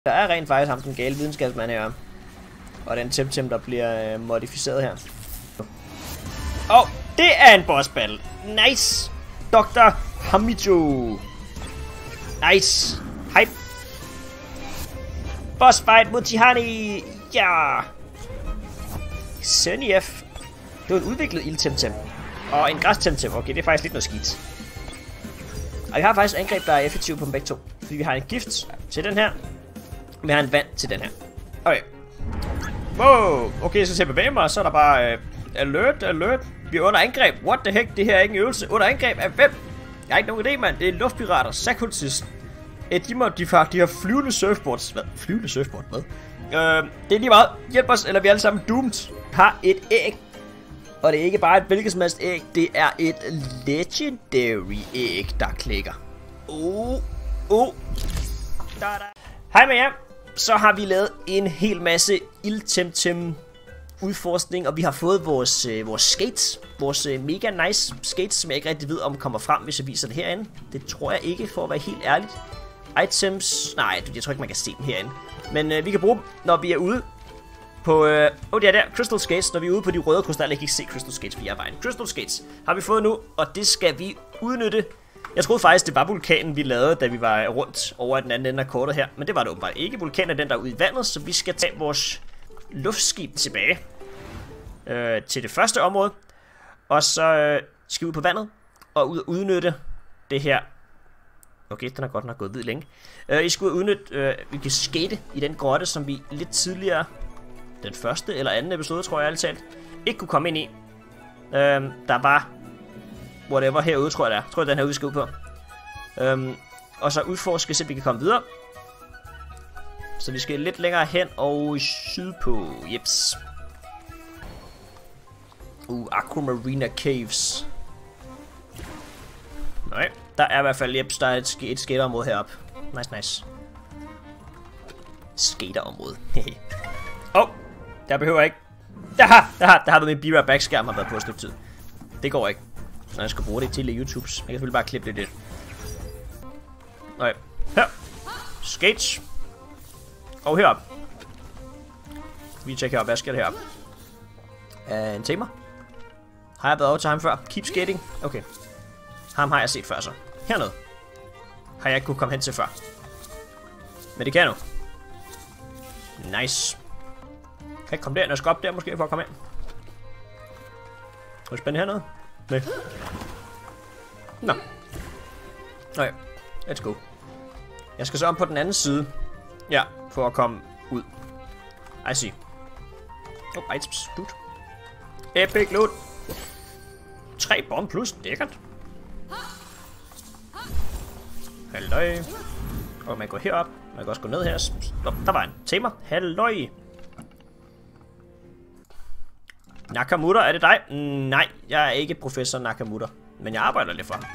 Der er rent faktisk ham, den gale videnskabsmand her. Og den Temtem, der bliver modificeret her. Det er en boss battle. Nice. Dr. Hamijo. Nice. Hype. Boss fight mod Tihani. Ja. Sunnyf. Det var en udviklet ild-Temtem. Og en græs-Temtem. Okay, det er faktisk lidt noget skidt. Og vi har faktisk angreb, der er effektive på dem begge to. Fordi vi har en gift til den her. Og vi har en vand til den her. Okay. Wow. Okay, jeg skal se bevæge mig, så er der bare alert. Vi er under angreb. What the heck? Det her er ikke en øvelse. Under angreb af hvem? Jeg har ikke nogen idé, mand. Det er luftpirater. Sakultist. De har flyvende surfboards. Hvad? Flyvende surfboard? Hvad? Det er lige meget. Hjælp os, eller vi er alle sammen doomed. Har et æg. Og det er ikke bare et hvilket som helst æg. Det er et legendary æg, der klikker. Hej med jer. Så har vi lavet en hel masse ild-Temtem udforskning, og vi har fået vores skates. Vores mega nice skates, som jeg ikke rigtig ved om kommer frem, hvis jeg viser det herinde. Det tror jeg ikke, for at være helt ærligt. Items. Nej, jeg tror ikke, man kan se dem herinde. Men vi kan bruge dem, når vi er ude på... det er der. Crystal Skates. Når vi er ude på de røde krystaller. Jeg kan ikke se Crystal Skates via vejen. Crystal Skates har vi fået nu, og det skal vi udnytte. Jeg troede faktisk, det var vulkanen, vi lavede, da vi var rundt over den anden ende af kortet her. Men det var det åbenbart ikke. Vulkanen er den, der er ude i vandet, så vi skal tage vores luftskib tilbage til det første område. Og så skal vi ud på vandet og udnytte det her. Okay, den har godt nok gået hvid længe. I skal udnytte, vi kan skate i den grotte, som vi lidt tidligere, den første eller anden episode, tror jeg ærligt talt, ikke kunne komme ind i. Der var whatever herude, tror jeg det er. Jeg tror, den her ude skal ud på. Og så udforske, så vi kan komme videre. Så vi skal lidt længere hen og sydpå. Jeps. Aquamarina Caves. Nej, der er i hvert fald, jeps, der er et skaterområde heroppe. Nice. Skaterområde. Der behøver ikke. Der har været min Bira backskærm har været på et stykke tid. Det går ikke. Så jeg skal bruge det til YouTubes. Jeg kan selvfølgelig bare klippe det lidt. Okay. Her. Skates. Og herop. Vi tjekker herop. Hvad sker der herop? En timer. Har jeg været over til ham før? Keep skating. Okay. Ham har jeg set før så. Hernede. Har jeg ikke kunne komme hen til før. Men det kan jeg nu. Nice. Kan jeg komme derind? Jeg skal op der måske for at komme ind. Er det spændende hernede? Nej. Nå. Okay. Let's go. Jeg skal så om på den anden side. Ja, for at komme ud. I see. Items. Loot. Epic loot. 3 bomb plus. Lækkert. Halløj. Og man går herop. Man kan også gå ned her. Der var en tamer. Halløj. Nakamura, er det dig? Nej, jeg er ikke professor Nakamura. Men jeg arbejder lidt for ham.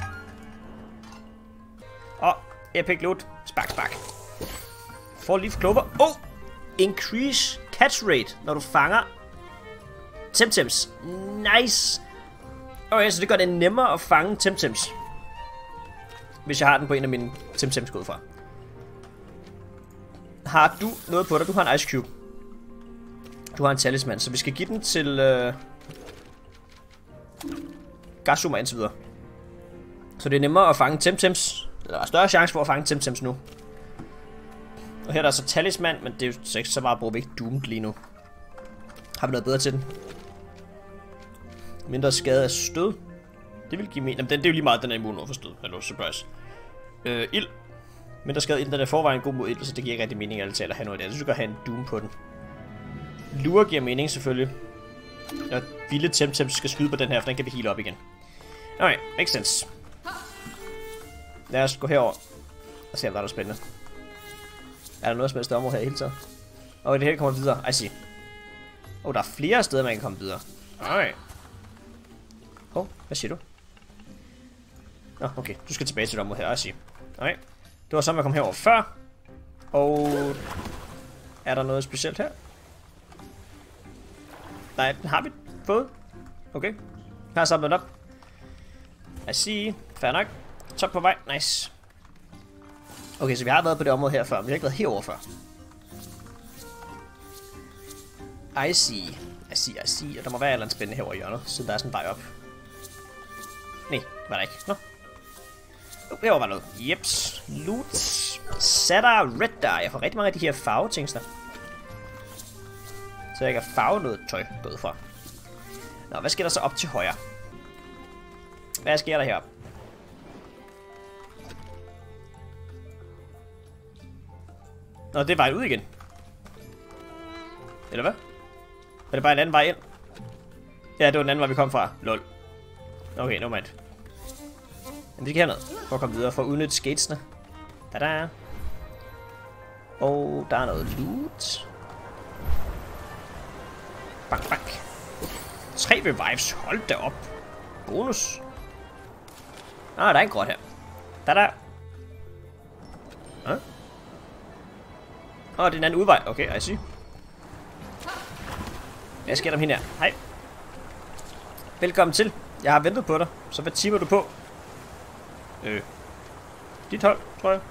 Epic loot. Spark. Four leaf clover. Increase catch rate, når du fanger Temtems. Nice. Okay, så det gør det nemmere at fange Temtems. Hvis jeg har den på en af mine Temtems gået fra. Har du noget på dig? Du har en ice cube. Du har en talisman, så vi skal give den til Gasuma indtil videre. Så det er nemmere at fange Temtems. Eller større chance for at fange Temtems nu. Og her er der så talisman, men det er jo ikke så meget brugt ikke doomed lige nu. Har vi noget bedre til den? Mindre skade af stød. Det vil give mening. Det er jo lige meget, den er immun over for stød. Hallo, surprise. Ild. Mindre skade ild, den er forvejen god mod ild, så det giver ikke rigtig mening at have noget af det. Jeg synes, du kan have en doom på den. Lure giver mening selvfølgelig. Og vilde Temtem skal skyde på den her, for den kan vi heale op igen. Okay, makes sense. Lad os gå herover og se, om der er noget spændende. Er der noget som helst område her i hele taget? Det her kommer videre. I see. Der er flere steder, man kan komme videre. Okay. Hvad siger du? Okay. Du skal tilbage til det område her. I see. Okay. Det var sådan, man kom herover før. Og er der noget specielt her? Nej, den har vi fået. Okay. Jeg har samlet op. I see. Fair nok. Top på vej. Nice. Okay, så vi har været på det område her før, men vi har ikke været herover før. I see. Og der må være et eller andet spændende herovre i hjørnet, siden der er sådan en vej op. Nej, det var der ikke. Nå. Herovre var noget. Jeps. Loot. Satter red dye. Jeg får rigtig mange af de her farvetings der. Så jeg kan farve noget tøj gået fra. Nå, hvad sker der så op til højre? Hvad sker der heroppe? Nå, det er vejen ud igen. Eller hvad? Er det bare en anden vej ind? Ja, det var den anden vej, vi kom fra. Lol. Okay, no mind. Men vi skal herned for at komme videre, for at udnytte skatesene. Tada! Og der er noget loot. Bang, bang. 3 revives. Hold da op. Bonus. Ah, der er en grot her. Tada! Huh? Åh, det er en anden udvej. Okay, I see. Hvad sker der om hende her? Hej. Velkommen til. Jeg har ventet på dig. Så hvad timer du på? Dit hold, tror jeg.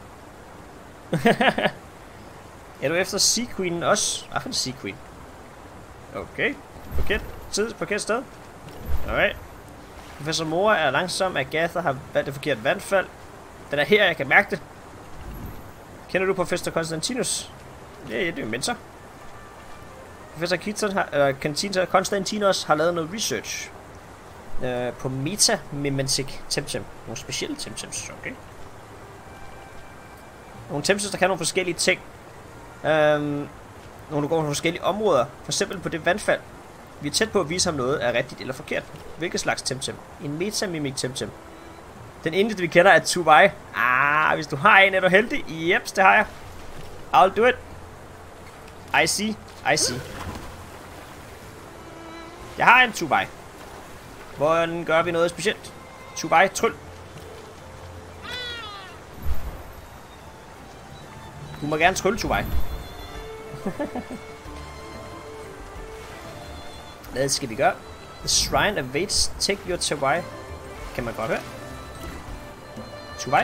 Er du efter Sea Queen også? Hvad for en Sea Queen? Okay. Forkert sted. Alright. Professor Mora er langsom. Agatha har valgt et forkert vandfald. Den er her, jeg kan mærke det. Kender du Professor Konstantinus? Ja, det er jo mentor. Professor Konstantinos har lavet noget research på Metamimetic Temtem. Nogle specielle Temtems, okay. Nogle Temtems, der kan nogle forskellige ting. Nogle, der går på forskellige områder. For eksempel på det vandfald. Vi er tæt på at vise ham noget er rigtigt eller forkert. Hvilket slags Temtem? En Metamimic Temtem. Den eneste, vi kender, er Tubai. Hvis du har en, er du heldig. Jeps, det har jeg. I'll do it. I see. Jeg har en Tubai. Hvordan gør vi noget specielt? Tubai, tryl. Du må gerne trylle, Tubai. Hvad skal vi gøre? The shrine awaits. Take your Tubai. Kan man godt høre? Tubai.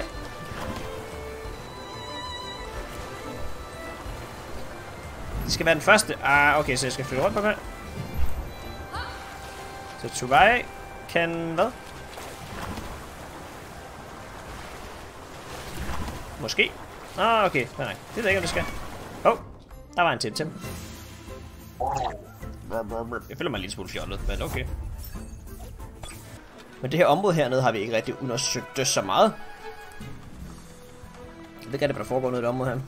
Det skal være den første. Okay, så jeg skal flytte rundt på her. Så Tubai kan hvad? Måske. Okay. Nej. Det ved jeg ikke, om det skal. Der var en Temtem. Jeg føler mig lidt smule fjollet, men okay. Men det her område hernede har vi ikke rigtig undersøgt så meget. Jeg ved ikke, hvad der foregår noget i det område her.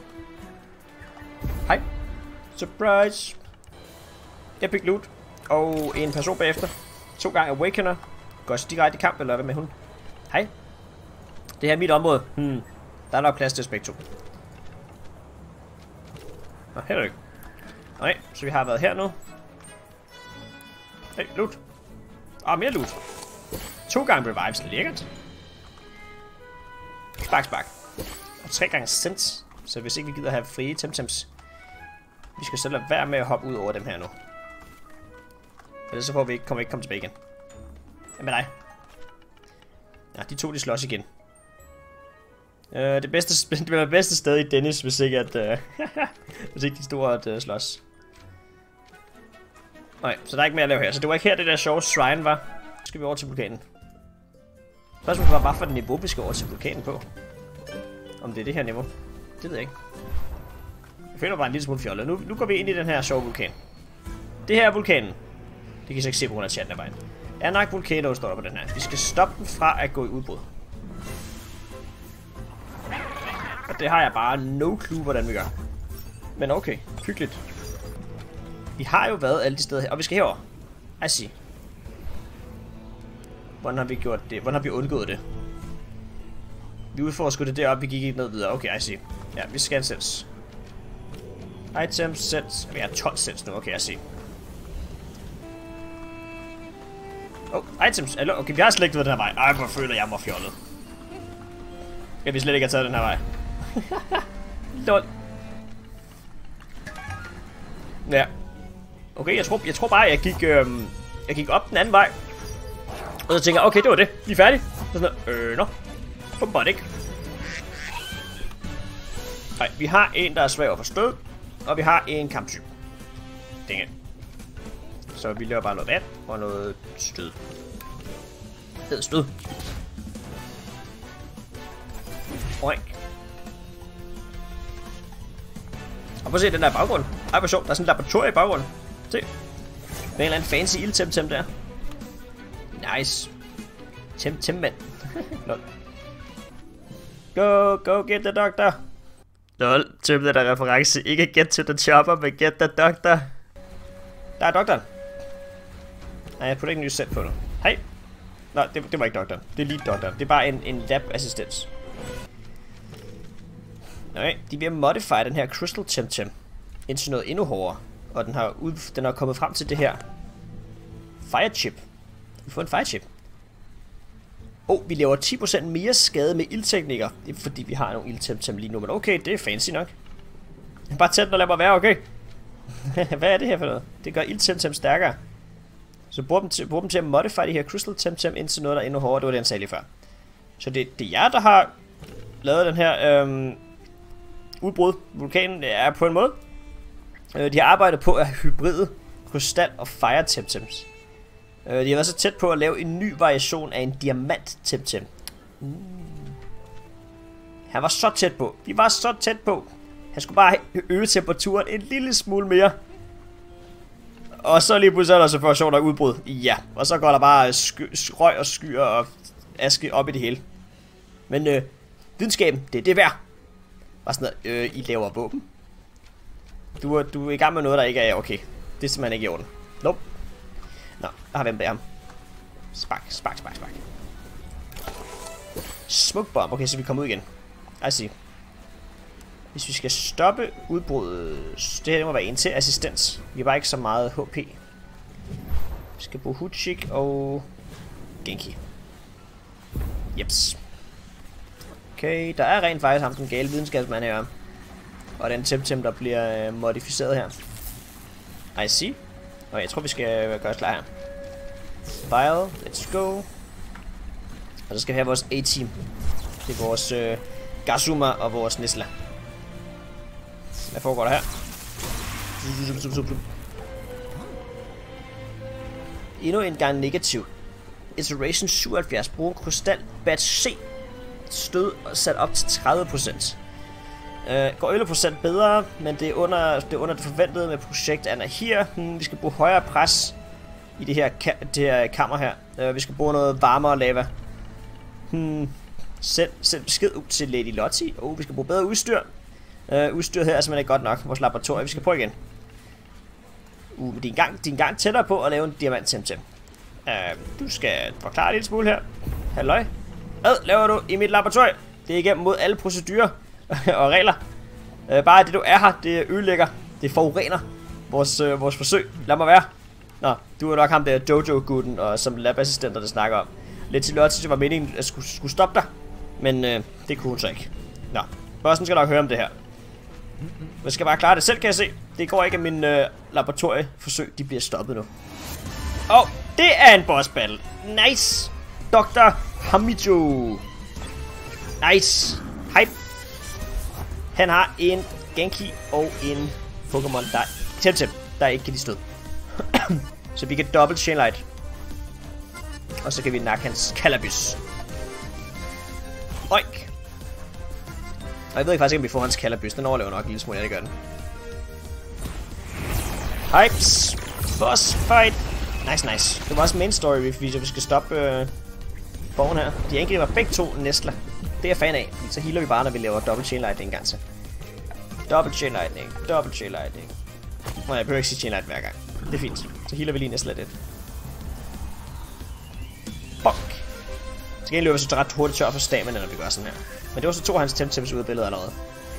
Hej. Surprise. Epic loot. Og en person bagefter. 2 gange Awakener. Går også direkte i kamp, eller hvad med hun? Hej. Det her er mit område. Der er nok plads til Spektrum. Nå, her er det ikke. Okay, så vi har været her nu. Hey, loot. Mere loot. 2 gange revives, lækkert. Spark. Og 3 gange sense. Så hvis ikke vi gider have frie Temtems, vi skal selv lade være med at hoppe ud over dem her nu. Ellers så får vi ikke komme tilbage igen. Hvad med dig? Ja, de 2 de slås igen. Det bedste sted i Dennis, hvis ikke at hvis ikke de store slås. Nej, så der er ikke mere at lave her. Så det var ikke her, det der sjove shrine var. Så skal vi over til vulkanen. Spørgsmålet var, hvad for et niveau vi skal over til vulkanen på. Om det er det her niveau. Det ved jeg ikke. Jeg føler bare en lille smule fjollet. Nu går vi ind i den her sjove vulkan. Det her er vulkanen. Det kan I så ikke se på grund af chatten af vejen. Anak Volcano står der på den her. Vi skal stoppe den fra at gå i udbrud. Og det har jeg bare no clue, hvordan vi gør. Men okay, hyggeligt. Vi har jo været alle de steder her, og vi skal herover. I see. Hvordan har vi gjort det? Hvordan har vi undgået det? Vi udforskede det deroppe, vi gik ikke ned videre. Okay, I see. Ja, vi skal sets. Items, sets. Vi har 12 sets nu, okay, I see. Items. Okay, vi har slet ikke været den her vej. Ej, hvor føler jeg mig fjollet. Jeg vil slet ikke have taget den her vej. Lol. Ja. Okay, jeg tror bare, jeg gik op den anden vej. Og så tænker jeg, okay, det var det. Vi er færdige. Så sådan nå. Åbenbart ikke. Nej, vi har en, der er svær at forstå. Og vi har en kamptype. Dang it. Så vi laver bare noget vand og noget stød. Fed stød. Oink. Og prøv at se den der baggrund. Ej, hvor sjovt. Der er sådan en laboratorie i baggrunden. Se. Med en eller anden fancy ildtem-tem der. Nice. Tem-mand. Go get the doctor. Lol, Tim, den der reference. Ikke get to the chopper, men get the doctor. Der er doktoren. Nej, jeg putter ikke en ny sæt på nu. Hej. Nå, det var ikke doktoren. Det er lige doktoren. Det er bare en lab-assistent. Okay, de er ved at modify den her Crystal Temtem indtil noget endnu hårdere. Og den har kommet frem til det her Fire Chip. Vi får en Fire Chip. Vi laver 10% mere skade med ildteknikker. Det er fordi vi har nogle ildtemtem lige nu. Men okay, det er fancy nok. Bare tæt den og lad mig være, okay? Hvad er det her for noget? Det gør ildtemtem stærkere. Så brug dem til at modify de her Crystal Temtem indtil noget der er endnu hårdere. Det var det han sagde lige før. Så det er jer der har lavet den her udbrud. Vulkanen er på en måde. De har arbejdet på at hybride krystal og fire temtems. De har været så tæt på at lave en ny variation af en diamant temtem. Han var så tæt på. Vi var så tæt på. Han skulle bare øge temperaturen en lille smule mere. Og så lige pludselig er der så for sjovt der udbrud. Ja, og så går der bare røg og skyer og aske op i det hele. Men videnskaben, det er det værd. Bare sådan noget, I laver våben. Du er i gang med noget, der ikke er okay. Det er simpelthen ikke i orden. Nope. Nå, der har vi en bag ham. Spark. Smoke bomb. Okay, så vi kommer ud igen. I see. Hvis vi skal stoppe udbruddet, det her må være en til assistens. Vi har bare ikke så meget HP. Vi skal bruge Hutchik og Genki. Jeps. Okay, der er rent faktisk ham den gale videnskabsmand her. Og den Temtem, der bliver modificeret her. I see. Og jeg tror vi skal gøre os klar her. File, let's go. Og så skal vi have vores A-team. Det er vores Gazuma og vores Nisla. Hvad foregår der her? Endnu en gang negativ. Iteration 77. Brug krystal batch C. Stød sat op til 30%. Går 11% bedre, men det er under det forventede med projekt Anahir. Vi skal bruge højere pres i det her kammer her. Vi skal bruge noget varmere lava. Send besked ud til Lady Lottie. Vi skal bruge bedre udstyr. Udstyret her er simpelthen ikke godt nok. Vores laboratorium. Vi skal prøve igen. De er en gang tættere på at lave en diamant Temtem. Du skal forklare en lille smule her. Halløj. Hvad laver du i mit laboratorium? Det er igennem mod alle procedurer og regler. Bare det du er her, det ødelægger. Det forurener vores forsøg. Lad mig være. Nå, du er nok ham der Dojo-gutten og som labassistenter, der snakker om. Lidt til Lottie, det var meningen at skulle stoppe dig. Men det kunne hun så ikke. Nå, bossen skal nok høre om det her. Man skal bare klare det selv, kan jeg se. Det går ikke, at min laboratorieforsøg, de bliver stoppet nu. Det er en boss battle. Nice. Dr. Hamijo. Nice. Hype. Han har en Genki og en Pokémon, der Temtem, der ikke kan lide stød. Så vi kan dobbelt Chainlight. Og så kan vi nakke hans Cannabis. Oink. Og jeg ved faktisk ikke, om vi får hans Cannabis. Den overlever nok en lille smule, ja, det gør den. Hypes. Boss fight. Nice. Det var også main story, vi skal stoppe borgen her. De angriber begge to Nesla. Det er jeg fan af. Så healer vi bare, når vi laver double chain lightning en gang til. Double chain lightning. Nå, jeg behøver ikke sige chain light hver gang. Det er fint. Så healer vi lige Nesla lidt. Fuck. Så kan jeg løbe så ret hurtigt tør for stamina, når vi gør sådan her. Men det var så to af hans Temtems ud af billedet allerede.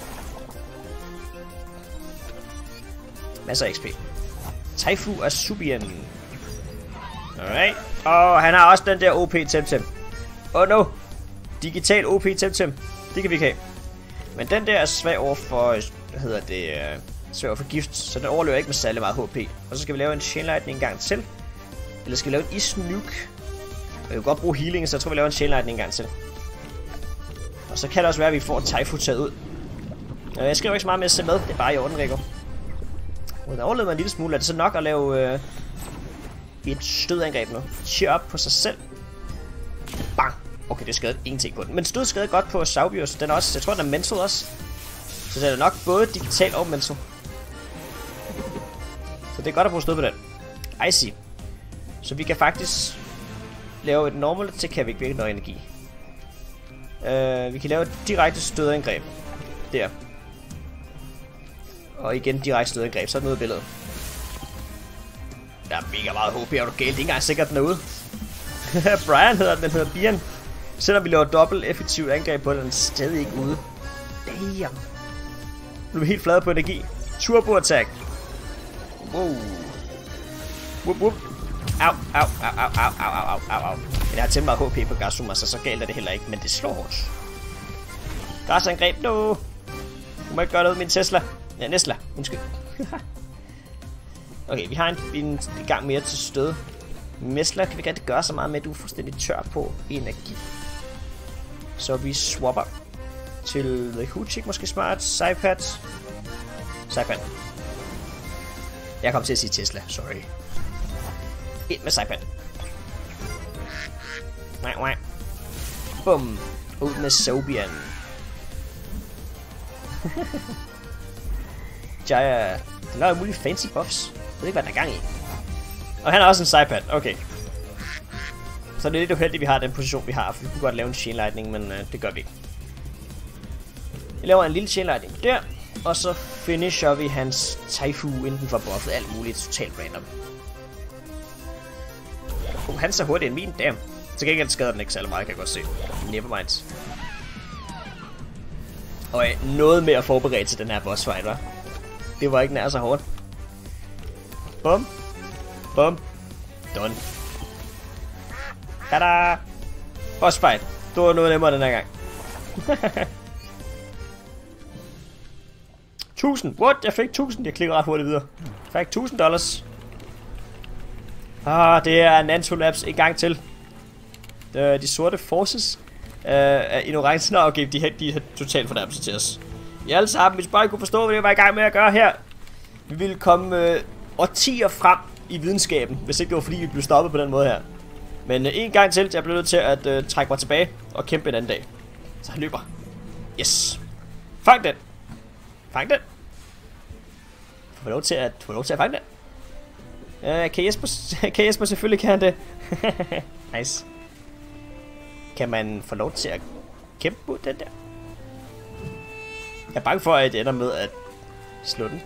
Masser af XP. Taifu Asubian. Alright. Han har også den der OP Temtem. No. Digital OP Temtem. Det kan vi ikke have. Men den der er svag over for, svag over for gift, så den overlever ikke med særlig meget HP. Og så skal vi lave en Chain Lightning en gang til. Eller skal vi lave en Ice Nuke. Jeg vil godt bruge healing, så jeg tror vi laver en Chain Lightning en gang til. Og så kan det også være, at vi får Taifu taget ud. Jeg skriver ikke så meget med at se med. Det er bare i orden, Rico. Der overlevede mig en lille smule. Er det så nok at lave et stødangreb nu. Cheer op på sig selv. Bang! Okay, det skadede ingenting på den. Men stød skadede godt på Saubius. Den er også, jeg tror, den er mental også. Så det er nok både digital og mental. Så det er godt at bruge stød på den. I see. Så vi kan faktisk lave et normal til, kan vi ikke virkelig noget energi. Vi kan lave et direkte stødangreb. Der. Og igen direkte stødangreb, så er det noget billede. Der er mega meget HP, er du galt? Det er ikke engang sikkert, den er ude. Brian hedder den hedder Bian. Selvom vi laver dobbelt effektivt angreb på den, er den stadig ikke ude. Damn. Nu er vi helt flade på energi. Turbo attack. Wow. Whoop, whoop. Au, au, au, au, au, au, au, au, au. Jeg har temmelig meget HP på Gasuma, så galt er det heller ikke, men det slår hårdt. Gasangreb, no. Du må ikke gøre noget med min Tesla. Ja, Nesla. Undskyld. Okay, vi har en gang mere til stød. Nesla kan vi ikke gøre så meget med, at du er fuldstændig tør på energi. Så vi swapper til The Hoochik, måske smart. Saipat. Saipat. Jeg kom til at sige Tesla, sorry. Ind med Saipat. Nej. Bum. Ud med Sobian. Jaya. Den laver mulige fancy buffs. Jeg ved ikke, hvad der er gang i. Og han er også en Saipat. Okay. Så det er lidt uheldigt, at vi har den position, vi har. For vi kunne godt lave en chain lightning, men det gør vi ikke. Vi laver en lille chain lightning der. Og så finisher vi hans Taifu inden for buffet. Alt muligt totalt random. Han er så hurtigt end min. Damn. Så gengæld skader den ikke særlig meget, kan jeg godt se. Nevermind. Og noget med at forberede til den her boss fight, hva'? Det var ikke nær så hårdt. Bum. Bum. Done. Tada! Boss fight. Det var noget nemmere den her gang. 1000. What? Jeg fik 1000. Jeg klikker ret hurtigt videre. Jeg fik $1000. Det er Nantolabs en gang til. De sorte forces af ignorancen. Okay, de har totalt fornærmelse til os. I alle sammen, hvis bare I kunne forstå, hvad jeg var i gang med at gøre her. Vi ville komme årtier frem i videnskaben, hvis ikke det var fordi, vi blev stoppet på den måde her. Men en gang til, jeg blev nødt til at trække mig tilbage og kæmpe en anden dag. Så han løber. Yes. Fang den. Fang den. Få lov til at fange den. Kan Jesper selvfølgelig kan det. Nice. Kan man få lov til at kæmpe mod den der? Jeg er bange for, at det ender med at slå den.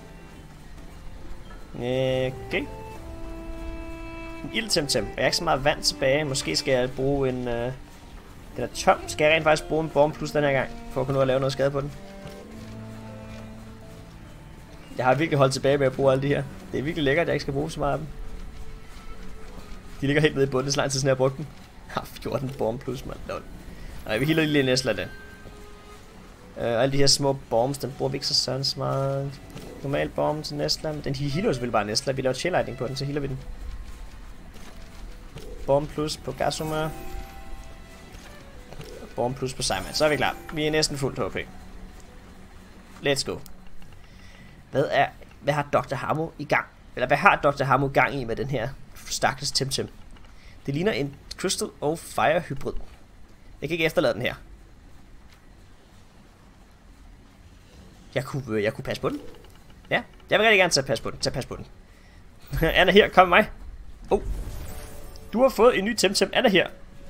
Okay. En ildtemtem. Jeg er ikke så meget vand tilbage. Måske skal jeg bruge en... Den er tom. Skal jeg rent faktisk bruge en bomb plus den her gang? For at kunne nå at lave noget skade på den. Jeg har virkelig holdt tilbage med at bruge alle de her. Det er virkelig lækkert, at jeg ikke skal bruge så meget af dem. De ligger helt nede i bunden, så lang tid siden jeg har brugt dem. Jeg har 14 bomb plus, mand. Nej, vi healer lige Nesla den. Alle de her små bombs, den bruger vi ikke så meget. Normal bomb til Nesla, men den healer selvfølgelig bare Nesla. Vi laver chill lightning på den, så healer vi den. Bomb plus på Gasuma. Bomb plus på Simon. Så er vi klar. Vi er næsten fuldt HP. Let's go. Hvad har Dr. Hamo i gang? Eller hvad har Dr. Hamo gang i med den her stakkels Temtem? Det ligner en Crystal og Fire hybrid. Jeg kan ikke efterlade den her. Jeg kunne passe på den. Ja, jeg vil rigtig gerne tage pas på den. Anna her, kom med mig. Du har fået en ny Temtem. Anna her.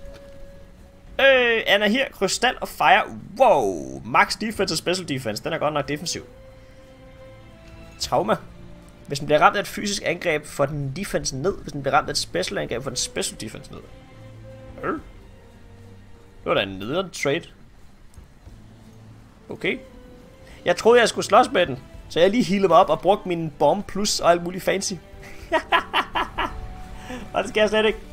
Anna her, Krystal og Fire. Wow, max defense og special defense. Den er godt nok defensiv. Trauma. Hvis den bliver ramt af et fysisk angreb, får den defense ned. Hvis den bliver ramt af et special angreb, får den special defense ned. Det var da en nederen trade. Okay. Jeg troede, jeg skulle slås med den. Så jeg lige healede mig op og brugte min bomb plus og alt muligt fancy. Og det skal jeg slet ikke.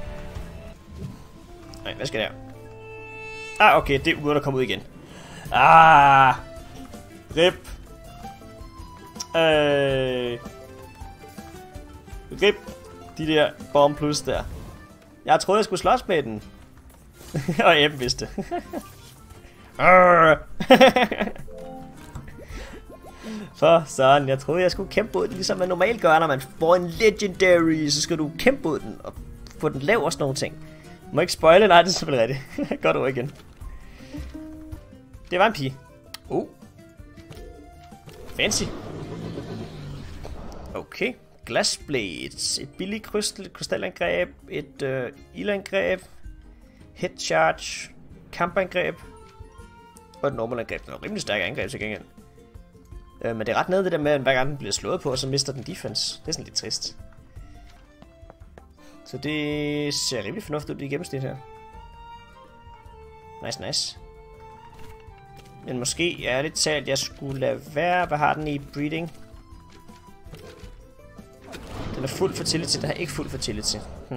Nej, hvad skal jeg? Okay, det er uden at komme ud igen. Rip. Rip. De der bomb plus der. Jeg troede, jeg skulle slås med den. Og Ebben vidste det. For sådan, jeg troede, jeg skulle kæmpe mod den, ligesom man normalt gør, når man får en Legendary, så skal du kæmpe mod den og få den lav og sådan nogle ting. Må ikke spoile? Nej, det er selvfølgelig rigtigt. Godt ord igen. Det var en pige. Fancy. Okay. Glass Blades. Et billigt krystalangreb. Et ildangreb. Head charge. Kampangreb. Og et normal angreb. Det er rimelig stærkt angreb til gengæld. Men det er ret nede det der med, at hver gang den bliver slået på, så mister den defense. Det er sådan lidt trist. Så det ser rimelig fornuftigt ud i gennemsnit her. Nice. Men måske ærligt talt, jeg skulle lade være. Hvad har den i breeding? Den er fuld fertility, den har ikke fuld fertility.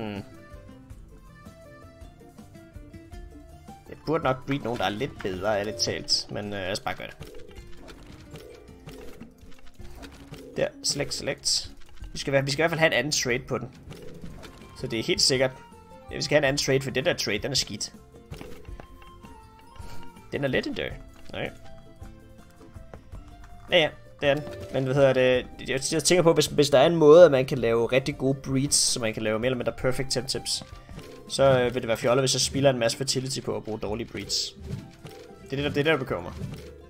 Jeg burde nok breed nogen, der er lidt bedre, ærligt talt. Men lad os bare gøre det. Der, select. Vi skal i hvert fald have en anden trade på den. Så det er helt sikkert. Ja, vi skal have en anden trade, for den der trade, den er skidt. Den er legendary. Nej. Ja, det er den. Men hvad hedder det? Jeg tænker på, hvis der er en måde, at man kan lave rigtig gode breeds, så man kan lave mere eller mindre perfect temp-tips, så vil det være fjollet, hvis jeg spiller en masse fertility på at bruge dårlige breeds. Det er det, der bekymrer mig.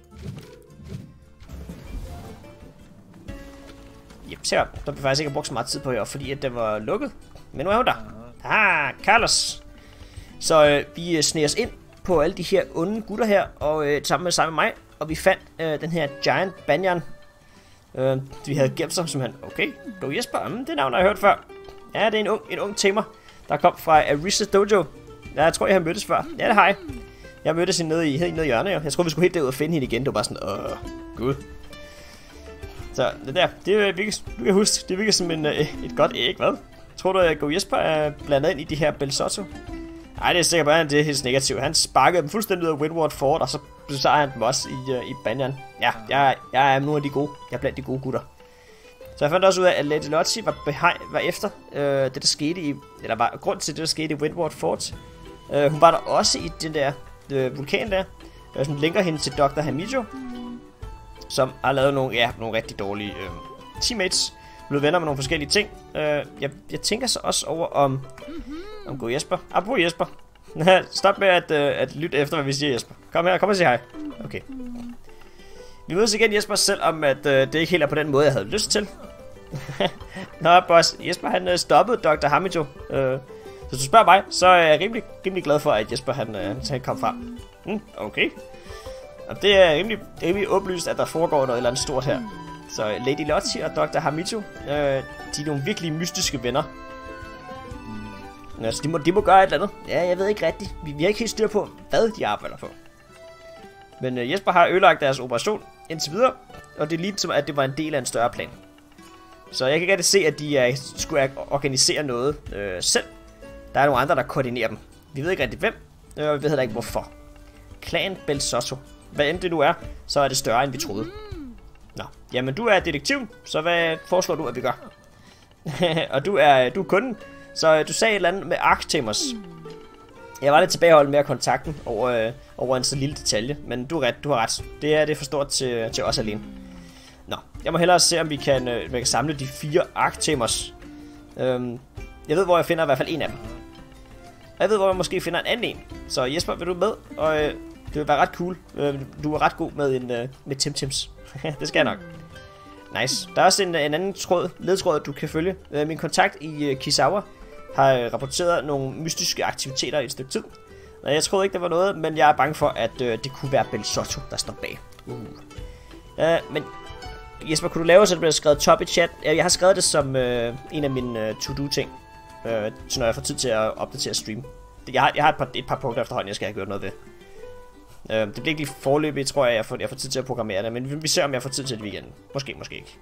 Jep, se op. Der blev faktisk ikke brugt så meget tid på jer, fordi at den var lukket. Men nu er hun der. Carlos. Så vi sneger os ind på alle de her onde gutter her, og sammen med mig, og vi fandt den her Giant Banyan. Vi havde gemt som simpelthen, okay, Go Jesper, det navn har jeg hørt før. Ja, det er en ung tamer, der kom fra Arisa Dojo. Ja, jeg tror, jeg har mødtes før. Ja, det har jeg. Jeg mødtes hende nede i hjørnet. Jeg tror, vi skulle helt derud og finde hende igen. Det var bare sådan, gud. Så det der, det virker, du kan huske, det virker som et godt æg, hvad? Tror du, at Go Jesper er blandet ind i de her Belsotto? Nej, det er sikkert bare, at det er helt negativt. Han sparkede dem fuldstændig ud af Windward Fort, og så sejrede han dem også i Banyan. Ja, jeg er nogle af de gode. Jeg er blandt de gode gutter. Så jeg fandt også ud af, at Lady Lottie var efter det, der skete i... Eller var grund til det, der skete i Windward Fort. Hun var der også i den der vulkan der, som linker hende til Dr. Hamijo, som har lavet nogle rigtig dårlige teammates. Blevet venner med nogle forskellige ting. Jeg tænker så også over om Go Jesper. Apropos Jesper. Stop med at lytte efter, hvad vi siger, Jesper. Kom her, kom og sig hej. Okay. Vi mødes igen, Jesper, selvom at det ikke helt er på den måde, jeg havde lyst til. Nå, boss. Jesper, han stoppede Dr. Hamijo. Så hvis du spørger mig, så er jeg rimelig glad for, at Jesper han kom frem. Okay. Og det er rimelig oplyst, at der foregår noget eller andet stort her. Så Lady Lottie og Dr. Hamijo, de er nogle virkelig mystiske venner. Altså, de må gøre et eller andet. Ja, jeg ved ikke rigtigt. Vi har ikke helt styr på, hvad de arbejder på. Men Jesper har ødelagt deres operation indtil videre, og det lignede som, at det var en del af en større plan. Så jeg kan ikke rigtig se, at de skulle organisere noget selv. Der er nogle andre, der koordinerer dem. Vi ved ikke rigtig hvem, og vi ved heller ikke hvorfor. Clan Belsotto. Hvad end det nu er, så er det større, end vi troede. Nå, jamen du er detektiv, så hvad foreslår du, at vi gør? Og du er kunden, så du sagde et eller andet med Arctamers. Jeg var lidt tilbageholdt med at kontakte over en så lille detalje, men du har ret. Det er for stort til os alene. Nå, jeg må hellere se, om vi kan samle de 4 Arctamers. Jeg ved, hvor jeg finder i hvert fald en af dem. Og jeg ved, hvor jeg måske finder en anden en. Så Jesper, vil du med? Og det vil være ret cool. Du er ret god med Tim-Tims. Det skal jeg nok. Nice. Der er også en anden ledtråd, du kan følge. Min kontakt i Kizawa har rapporteret nogle mystiske aktiviteter i et stykke tid. Jeg troede ikke, der var noget, men jeg er bange for, at det kunne være Belsotto, der står bag. Men Jesper, kunne du lave, så det bliver skrevet top i chat? Jeg har skrevet det som en af mine to-do-ting, så når jeg får tid til at opdatere stream. Jeg har et par punkter efterhånden, jeg skal have gjort noget ved. Det bliver ikke lige forløbigt, tror jeg får tid til at programmere det, men vi ser, om jeg får tid til det i weekenden. Måske ikke.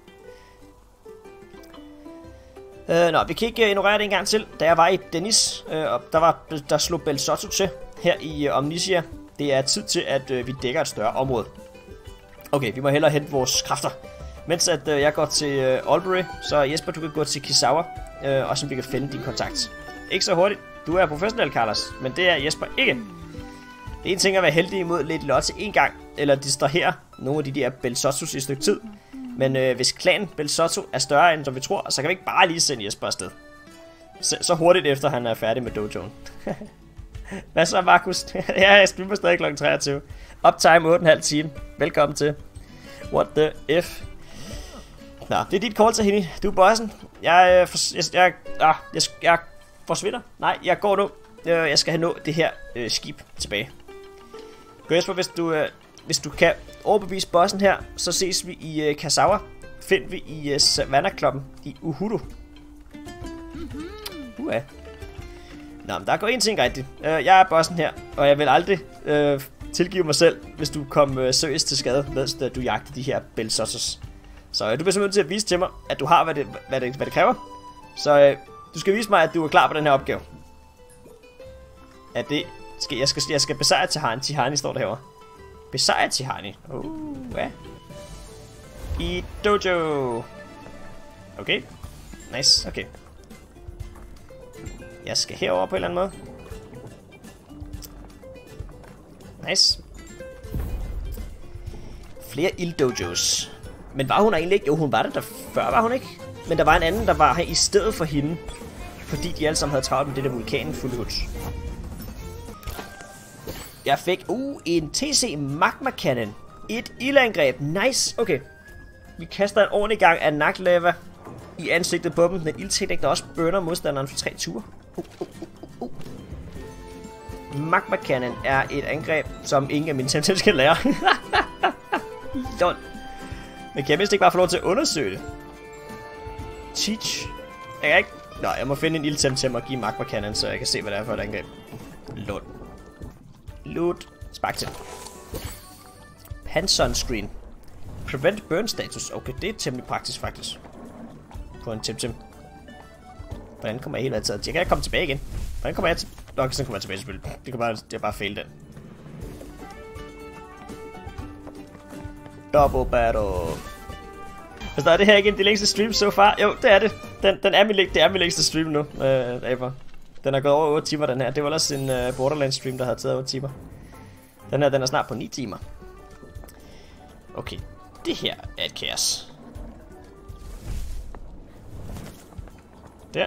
Nå, vi kan ikke ignorere det en gang til. Da jeg var i Dennis, og der slog Belsotto til her i Omnisia. Det er tid til, at vi dækker et større område. Okay, vi må hellere hente vores kræfter. Mens at jeg går til Albury, så Jesper, du kan gå til Kizawa, og så vi kan finde din kontakt. Ikke så hurtigt. Du er professionel, Carlos, men det er Jesper ikke. Det er en ting at være heldig imod Lady Lottie en gang, eller distrahere nogle af de der Belsottos i et stykke tid. Men hvis klanen Belsotto er større end som vi tror, så kan vi ikke bare lige sende Jesper afsted. Så hurtigt efter han er færdig med dojoen. Hvad så, Markus? Ja, jeg streamer stadig kl. 23. Uptime 8,5 time. Velkommen til. What the F? Nå, det er dit call, Tahini. Du er bossen. Jeg forsvinder. Nej, jeg går nu. Jeg skal have nået det her skib tilbage. Gå Jesper, hvis du kan overbevise bossen her, så ses vi i Kasawa. Find vi i Savannah-klubben i Uhuru. Nå, men der går en ting rigtigt. Jeg er bossen her, og jeg vil aldrig tilgive mig selv, hvis du kom seriøst til skade, mens du jagter de her Belsottos. Så du bliver simpelthen til at vise til mig, at du har, hvad det kræver. Så du skal vise mig, at du er klar på den her opgave. Jeg skal besejre Tahani. Tahani står der herovre. Besejre Tahani. Hvad? I dojo. Okay. Nice, okay. Jeg skal herover på en eller anden måde. Nice. Flere ilddojos. Men var hun egentlig ikke? Jo, hun var der før, var hun ikke? Men der var en anden, der var her i stedet for hende. Fordi de alle sammen havde travlt med det der vulkanen fulde hud. Jeg fik en TC Magma Cannon. Et ildangreb. Nice. Okay. Vi kaster en ordentlig gang af naklava i ansigtet på dem. Den ildteknik, der også burner modstanderen for 3 ture. Magma Cannon er et angreb, som ingen af mine temtems skal lære. Lol. Men kan jeg mindst ikke bare få lov til at undersøge det? Teach. Jeg kan ikke... Nå, jeg må finde en ildtemtem og give Magma Cannon, så jeg kan se, hvad det er for et angreb. Lol. Loot. Spark til. Pan-sunscreen. Prevent burn status. Okay, det er temmelig praktisk faktisk. På en temtem. Hvordan kommer jeg helt adtaget? Jeg kan ikke komme tilbage igen. Hvordan kommer jeg til... Nå, sådan kommer jeg tilbage selvfølgelig. Det er bare fail den. Double battle. Hvis der er det her ikke en de længste stream so far? Jo, det er det. Det er min længste stream nu, Ever. Den er gået over 8 timer, den her. Det var også en Borderlands stream, der havde taget 8 timer. Den her, den er snart på 9 timer. Okay, det her er et kaos. Der.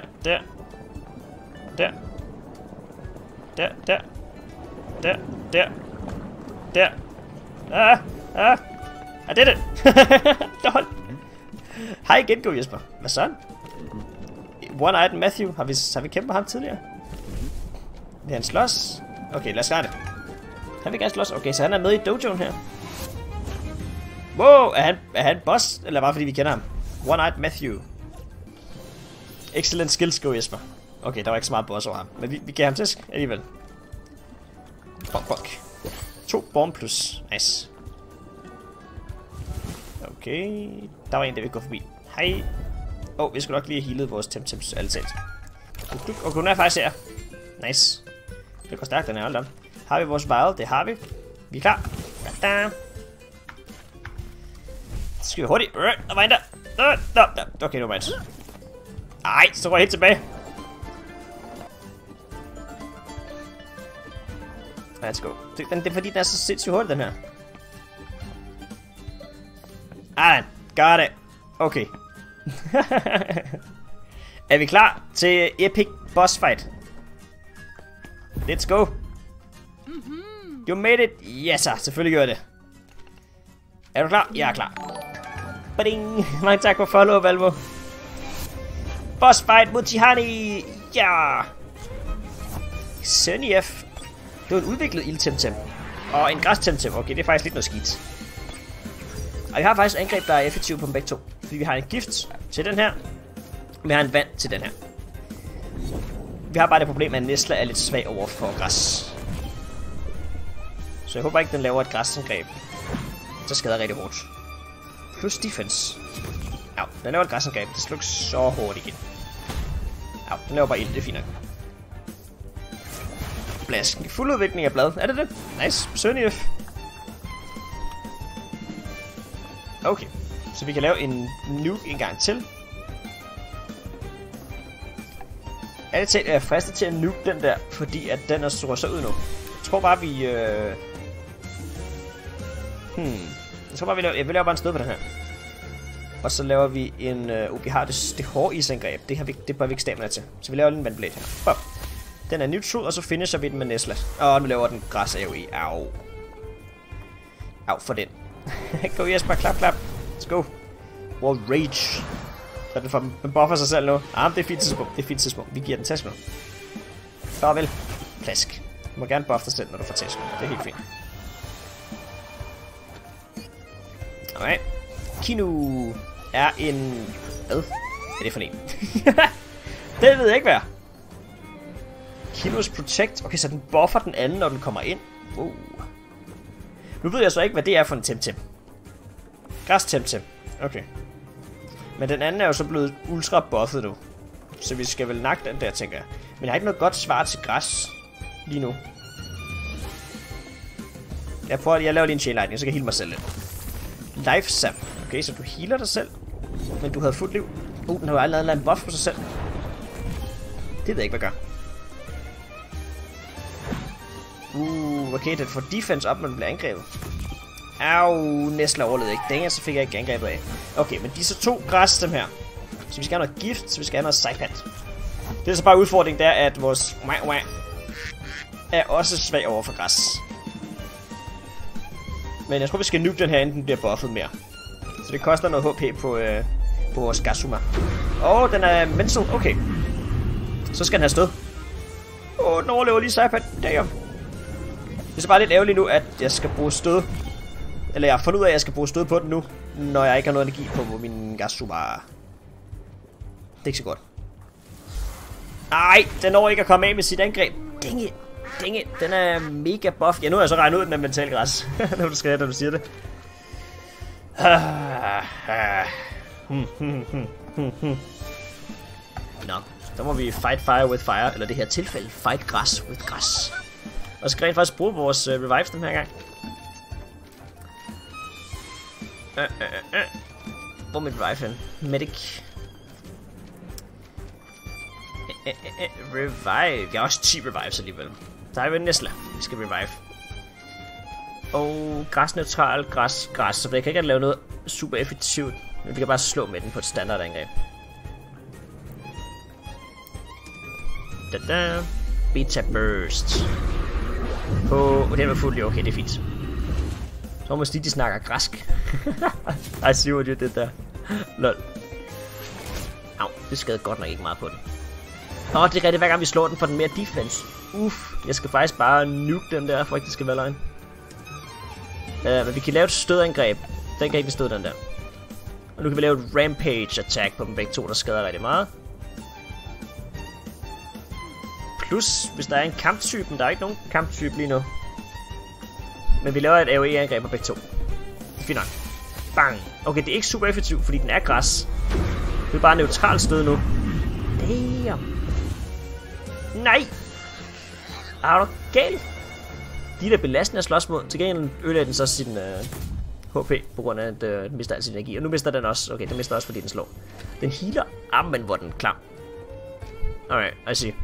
I did it! Lol. Hej igen, go Jesper. Hvad så? One-Eyed Matthew. Har vi kæmpet ham tidligere? Vil han slås? Okay, lad os klare det. Han vil gerne slås. Okay, så han er med i dojoen her. Wow, er han boss? Eller bare fordi vi kender ham? One-Eyed Matthew. Excellent skills, go Jesper. Okay, der var ikke så meget boss over ham. Men vi gav ham tæsk alligevel. Fuck. 2 bomb plus. Nice. Okay. Der var en, der vil gå forbi. Hej. Vi skulle nok lige have healet vores temtems alle talt. Og hun er faktisk her. Nice. Det går stærkt, den her. Hold da. Har vi vores vial? Det har vi. Vi er klar. Da. Så skal vi hurtigt. Der var en der. Okay, nu mind. Ej, så går jeg helt tilbage. Let's go. Det er fordi, den er så sindssygt hurtigt, den her. Got it. Okay. Er vi klar til epic boss fight? Let's go. You made it. Yes, sir. Selvfølgelig gør jeg det. Er du klar? Jeg er klar. Bading. Mange tak for follow, Valvo. Boss fight mod Tahani. Ja. Sunny F. Det var en udviklet ildtemtem. Og en græstemtem. Okay, det er faktisk lidt noget skidt. Og vi har faktisk et angreb, der er effektivt på dem begge to. Fordi vi har en gift til den her. Og vi har en vand til den her. Vi har bare det problem, at Nesla er lidt svag over for græs. Så jeg håber ikke, den laver et græsangreb. Så skader rigtig hårdt. Plus defense. Ja, den laver et græsangreb. Det slukker så hårdt igen. Ja, den laver bare ild. Det er fint nok. Blasken. Fuld udvikling af blad. Er det det? Nice. Sønif. Okay. Så vi kan lave en nuke en gang til. Jeg er fristet til at nuke den der, fordi at den er så ud nu. Jeg tror bare vi... Jeg tror bare vi laver... Jeg vil lave bare en sted på den her. Og så laver vi en... vi har det hårde isangreb. Det bør vi ikke stamina til. Så vi laver lige en vandblade her. Bop. Den er neutral, og så finisher vi den med Nesla. Og nu laver den græs AOE. Au. Au for den. Go Jesper, klap. Let's go. War Rage. Så den buffer sig selv nu. Det er fint tidspunkt. Vi giver den task nu. Farvel. Plask. Du må gerne buffe dig selv, når du får task nu. Det er helt fint. Okay. Kinu er en... Hvad er det for en? Det ved jeg ikke, hvad er. Kinos Protect. Okay, så den buffer den anden, når den kommer ind. Nu ved jeg så ikke, hvad det er for en Temtem. Græs Temtem. Okay. Men den anden er jo så blevet ultra buffet nu. Så vi skal vel nakke den der, tænker jeg. Men jeg har ikke noget godt svar til græs lige nu. Jeg laver lige en chain lightning, så kan jeg heale mig selv lidt. Life Sap. Okay, så du healer dig selv. Men du havde fuldt liv. Den har jo allerede lavet en buff på sig selv. Det ved jeg ikke, hvad gør. Okay, den får defense op, når den bliver angrebet. Au, Nesla overlevede ikke. Dang, så fik jeg ikke angrebet af. Okay, men de er så 2 græs, dem her. Så vi skal have noget gift, så vi skal have noget Saipat. Det er så bare udfordringen, der at vores er også svag over for græs. Men jeg tror, vi skal nuke den her, inden den bliver buffet mere. Så det koster noget HP på vores Gasuma. Den er mental. Okay. Så skal den have stød. Den overlever lige Saipat. Damn. Det er så bare lidt ærgerligt nu, at jeg skal bruge stød. Eller jeg har fundet ud af, at jeg skal bruge stød på den nu, når jeg ikke har noget energi på min Gasuma. Det er ikke så godt. Ej, den når ikke at komme af med sit angreb. Dang it. Den er mega buff. Ja, nu har jeg så regnet ud, den er mental græs. Når du siger det. Nå, så må vi fight fire with fire. Eller det her tilfælde, fight grass with grass. Og så skal rent faktisk bruge vores revives den her gang. Hvor er mit revive hen? Medic. Revive. Jeg har også 10 revives alligevel. Der er jo en Nesla. Vi skal revive. Og græsneutral, græs. Så jeg kan ikke lave noget super effektivt. Men vi kan bare slå med den på et standardangreb. Beta burst. Det var fuldt. Okay, det er fint. Så må de snakker græsk. I see what you did der. Lol. Au, det skadede godt nok ikke meget på den. Det er rigtigt, hver gang vi slår den, får den mere defense. Jeg skal faktisk bare nuke den der, for ikke det skal være løgn. Men vi kan lave et stødangreb. Den kan ikke støde den der. Og nu kan vi lave et rampage attack på dem begge to, der skader rigtig meget. Plus, hvis der er en kamptype, der er ikke nogen kamptype lige nu. Men vi laver et AoE-angreb på begge to. Fint nok. Bang. Okay, det er ikke super effektivt, fordi den er græs. Det er bare neutral stød nu. Damn. Nej. Er du galt? De der belastende at slås mod. Til gengæld ødelægger den så sin HP, på grund af at den mister al sin energi. Og nu mister den også. Okay, den mister også, fordi den slår. Den healer. Men hvor den klam. Alright, I see.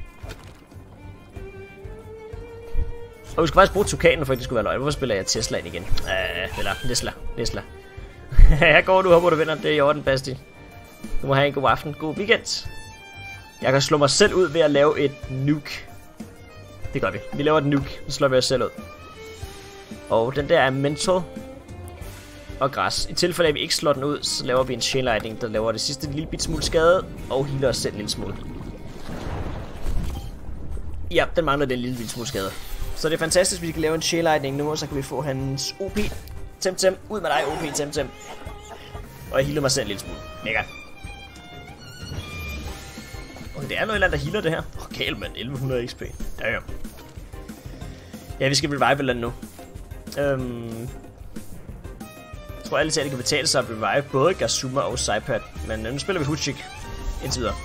Og vi skal faktisk bruge Tukanen, for at det skulle være løgn. Hvorfor spiller jeg Tesla ind igen? Eller Nesla. Her går du, håber du vinder. Det er i orden, Basti. Du må have en god aften. God weekend. Jeg kan slå mig selv ud ved at lave et nuke. Det gør vi. Vi laver et nuke. Så slår vi os selv ud. Og den der er mental. Og græs. I tilfælde af, at vi ikke slår den ud, så laver vi en chain lightning, der laver det sidste lille bit smule skade. Og healer os selv en lille smule. Ja, den mangler den lille bit smule skade. Så det er fantastisk, at vi kan lave en chain lightning nu, og så kan vi få hans OP Temtem. Ud med dig, OP Temtem. Og jeg healer mig selv en lille smule. Mega. Okay, det er noget eller andet, der healer det her. Galt, mand. 1100 XP. Ja, vi skal revive den nu. Jeg tror alle at det kan betale sig at revive både Gasuma og Saipat. Men nu spiller vi Huchik indtil videre.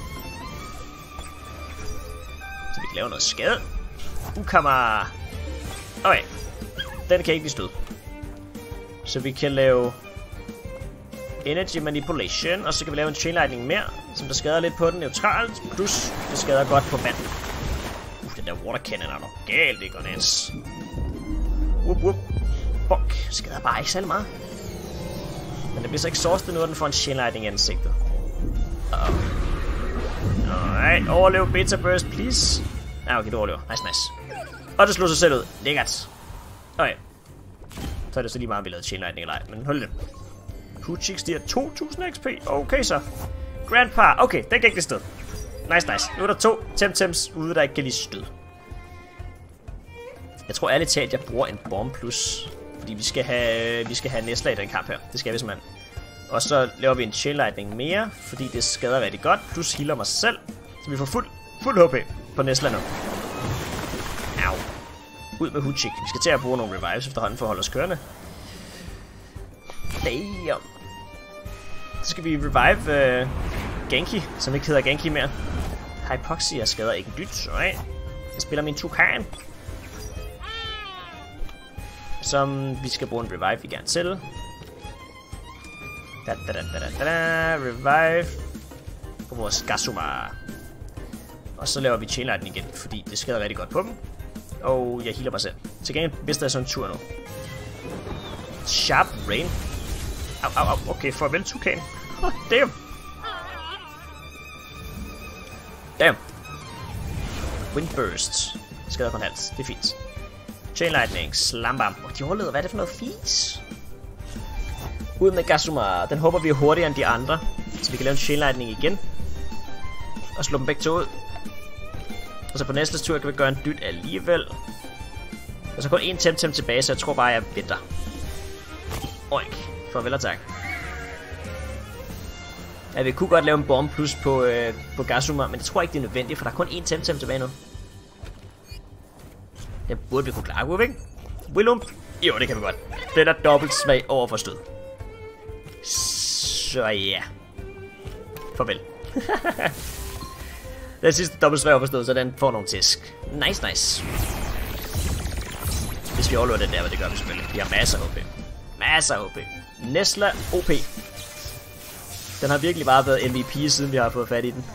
Så vi kan lave noget skade. Ukama. Okay. Den kan ikke blive stød. Så vi kan lave Energy Manipulation, og så kan vi lave en Chain Lightning mere, som der skader lidt på den neutralt, plus det skader godt på vand. Den der Water Cannon er nok galt, det går næs. Fuck, skader bare ikke særlig meget. Men det bliver så ikke sourced nu, at den får en chain lightning i ansigtet. Alright, overlev beta burst, please. Ja, okay, du overlever. Nice. Og det slog sig selv ud. Lækkert. Okay. Så er det så lige meget, vi lavede chain lightning eller ej. Men hold det. Puchik stiger 2000 XP. Okay så. Grandpa. Okay, den gik det sted. Nice. Nu er der 2 Temtems ude, der ikke kan lide stød. Jeg tror ærligt talt, jeg bruger en bomb plus. Fordi vi skal have Nesla i den kamp her. Det skal vi simpelthen. Og så laver vi en chain lightning mere, fordi det skader rigtig godt. Plus healer mig selv. Så vi får fuld HP på Nesla nu. Au. Ud med Huchik. Vi skal til at bruge nogle revives efterhånden for at holde os kørende. Damn. Så skal vi revive Genki, som ikke hedder Genki mere. Hypoxia skader ikke en dyt. Jeg spiller min Tukan, som vi skal bruge en revive, vi gerne til. Revive på vores Gasuma. Og så laver vi chain lightning igen, fordi det skader rigtig godt på dem. Og jeg healer mig selv. Til gengæld mister jeg sådan en tur nu. Sharp Rain. Au. Okay, farvel Tukan. Damn. Windburst. Skader på en hals. Det er fint. Chain lightning. Slambam. De overleder. Hvad er det for noget fis? Ud med Gasuma. Den håber vi er hurtigere end de andre. Så vi kan lave en chain lightning igen. Og slå dem begge to ud. Og så på næste tur kan vi gøre en dyt alligevel. Og så kun en Temtem tilbage, så jeg tror bare, jeg venter. Oink. Farvel og tak. Ja, vi kunne godt lave en bomb plus på Gasuma, men det tror jeg ikke, det er nødvendigt, for der er kun én Temtem tilbage nu. Det burde vi kunne klare, kunne vi ikke? Willump? Jo, det kan vi godt. Den er dobbelt svag over for stød. Så ja. Farvel. Den sidste dobbelt svag over for stød, så den får nogle tisk. Nice. Hvis vi overlever den der, det gør vi selvfølgelig. Vi har masser af OP. Masser af OP. Nesla OP. Den har virkelig bare været MVP, siden vi har fået fat i den.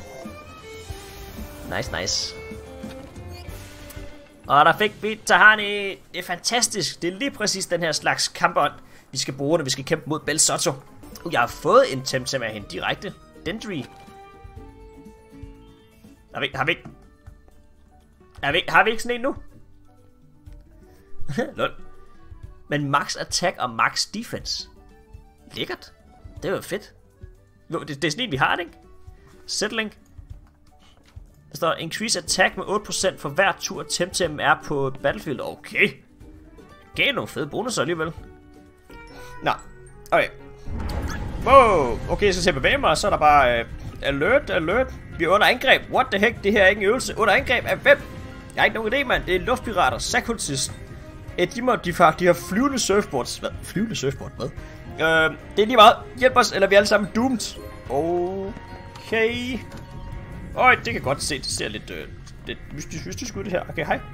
Nice. Og der fik vi Tahani. Det er fantastisk. Det er lige præcis den her slags kampånd, vi skal bruge, når vi skal kæmpe mod Belsotto. Jeg har fået en Temtem af hende direkte. Dendry. Har vi ikke sådan en nu? Lol. Men max attack og max defense. Lækkert. Det var fedt. Det er sådan en, vi har det, ikke? Settling. Der står increase attack med 8% for hver tur Temtem er på battlefield. Okay. Gav nogle fede bonusser alligevel. Nå. Okay. Wow. Okay, jeg skal til at bevæge mig, og så er der bare alert. Vi er under angreb. What the heck? Det her er ikke en øvelse. Under angreb af hvem? Jeg har ikke nogen idé, mand. Det er luftpirater. Sakultist. De har flyvende surfboards. Hvad? Flyvende surfboard? Hvad? Det er lige meget. Hjælp os, eller vi er alle sammen doomed. Okay. Øj, det kan godt se. Det ser lidt mystisk ud det her. Okay, hej.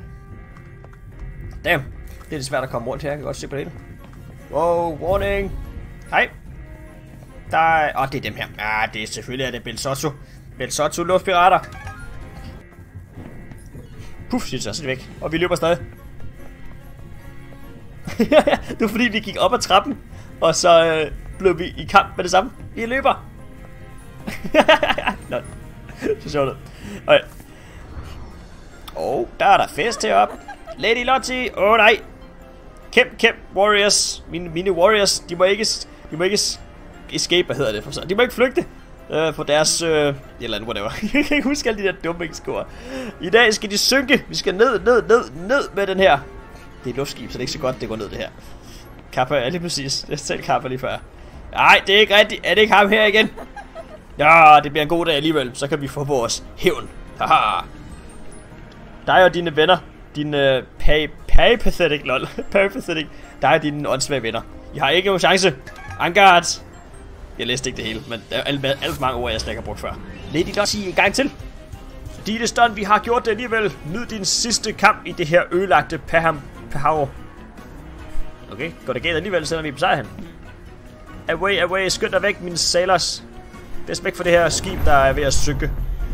Damn. Det er lidt svært at komme rundt her. Jeg kan godt se på det hele. Wow, warning. Hej. Der er... det er dem her. Ja, det er selvfølgelig det Belsotto. Belsotto luftpirater. Puff, siger det så er det væk. Og vi løber stadig. Det var fordi vi gik op ad trappen, og så blev vi i kamp med det samme. Vi løber. Nå, så sjovt ud. Okay. Der er der fest heroppe. Lady Lottie. Nej. Kæmp warriors. Mine warriors, de må ikke escape, hvad hedder det for så. De må ikke flygte. For deres et eller andet, whatever. Jeg kan ikke huske alle de der dumme score. I dag skal de synke. Vi skal ned med den her. Det er et luftskib, så det er ikke så godt, det går ned det her. Kappa er lige præcis. Jeg selv Kappa lige før. Nej, det er ikke rigtigt. Er det ikke ham her igen? Ja, det bliver en god dag alligevel. Så kan vi få vores hævn. Haha. Dig og dine venner. Dine peripathetic, lol. Peripathetic. Dig og dine åndssvage venner. I har ikke nogen chance. Angard. Jeg læste ikke det hele, men der er alt for mange ord, jeg slet ikke har brugt før. Lady Lottie, en gang til. Dine stund, vi har gjort det alligevel. Nyd din sidste kamp i det her ødelagte Pahao. Okay, går det galt alligevel, selvom vi er på sejr hen. Away, skynd dig væk, mine sailors. Bedst væk fra det her skib, der er ved at synke.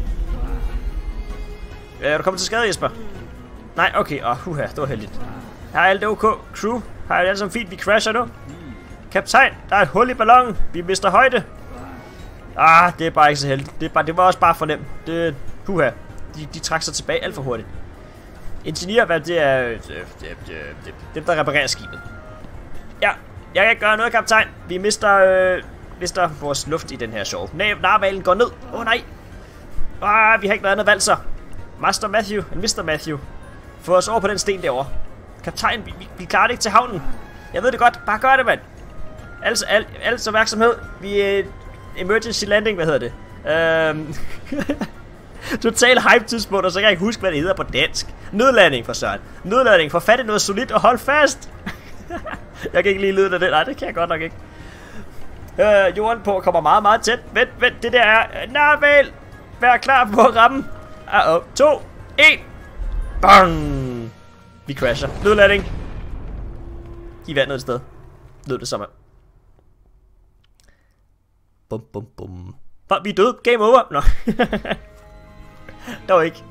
Er du kommet til skade, Jesper? Nej, okay, det var heldigt. Her er alt OK. Crew, har jeg det alt sammen fint, vi crasher nu? Kaptajn, der er et hul i ballonen. Vi mister højde. Ah, det er bare ikke så heldigt. Det var også bare for nemt. Puha. De trak sig tilbage alt for hurtigt. Ingeniør, hvad det er... dem, der reparerer skibet. Ja, jeg kan ikke gøre noget, kaptajn. Vi mister vores luft i den her show. Narvalen går ned. Nej. Vi har ikke noget andet valg så. Master Matthew og Mr. Matthew. Få os over på den sten derovre. Kaptajn, vi klarer det ikke til havnen. Jeg ved det godt. Bare gør det, mand. Altså opmærksomhed. Vi emergency landing, hvad hedder det? Total hype tidspunkt, og så kan jeg ikke huske, hvad det hedder på dansk. Nødlanding for søren. Nødlanding. Få fat i noget solidt og hold fast. Jeg kan ikke lige lyde af det. Nej, det kan jeg godt nok ikke. Jorden på kommer meget, meget tæt. Vent. Det der er... Narval. Vær klar på at ramme. 2, 1. Bang. Vi crasher. Nødlanding. I vandet et sted. Lød det som. Bum. Vi er døde. Game over. Nå. Der var ikke.